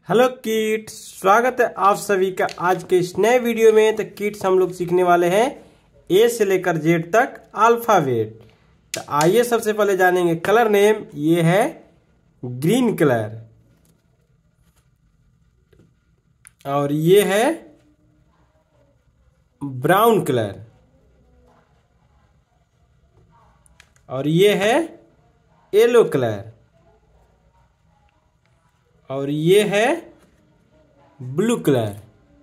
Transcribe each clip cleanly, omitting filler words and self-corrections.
Hello kids, स्वागत है आप सभी का आज के इस नए वीडियो में। तो किड्स हम लोग सीखने वाले हैं ए से लेकर जेड तक अल्फाबेट। तो आइए सबसे पहले जानेंगे कलर नेम। ये है ग्रीन कलर और ये है ब्राउन कलर और ये है येलो कलर और ये है ब्लू कलर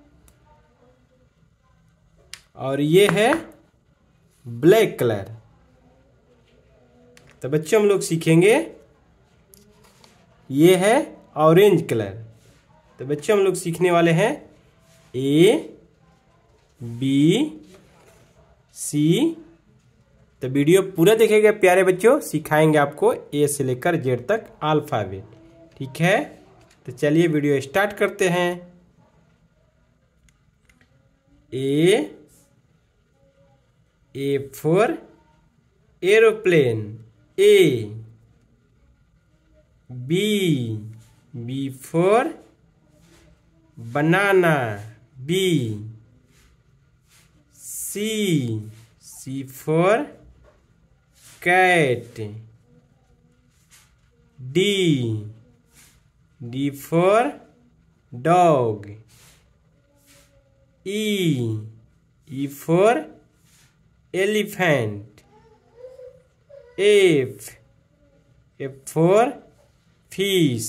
और ये है ब्लैक कलर। तो बच्चों हम लोग सीखेंगे ये है ऑरेंज कलर। तो बच्चों हम लोग सीखने वाले हैं ए बी सी। तो वीडियो पूरा देखिएगा प्यारे बच्चों, सिखाएंगे आपको ए से लेकर जेड तक अल्फाबेट। ठीक है, तो चलिए वीडियो स्टार्ट करते हैं। A for aeroplane A. B for banana B. C for cat. D for dog. E for elephant. F for fish.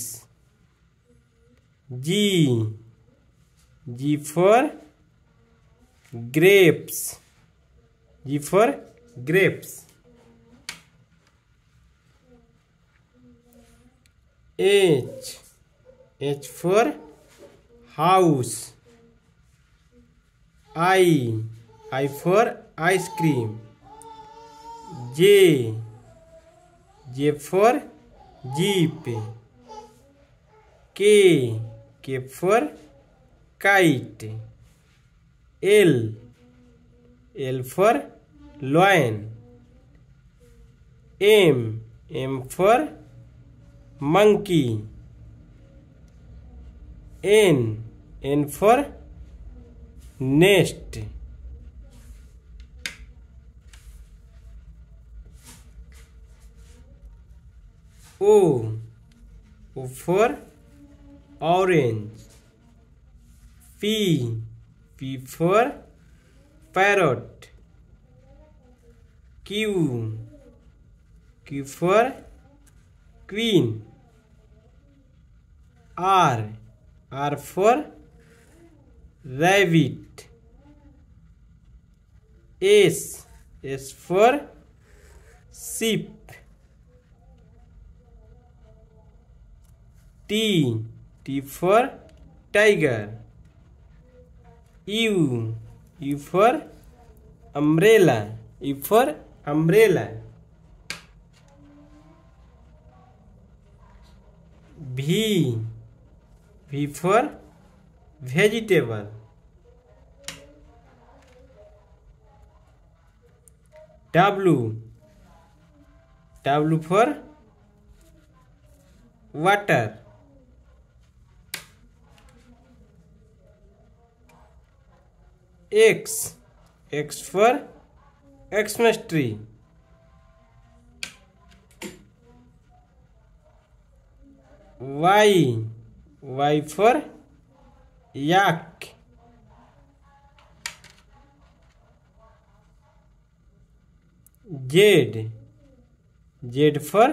G for grapes. G for grapes. H for house. I for ice cream. J for jeep. K for kite. L for lion. M for monkey. N for nest. O for orange. P for parrot. Q for queen. R for rabbit. S for sheep. T for tiger. U for umbrella. U for umbrella. V for vegetable. W for water. X for Xmas tree. Y for yak. Z for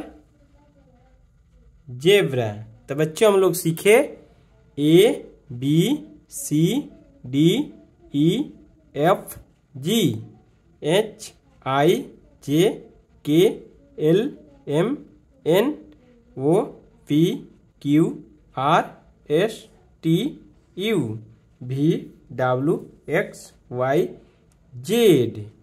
zebra. तो बच्चों हम लोग सीखे A B C D E F G H I J K L M N O P Q R S T U V W X Y Z।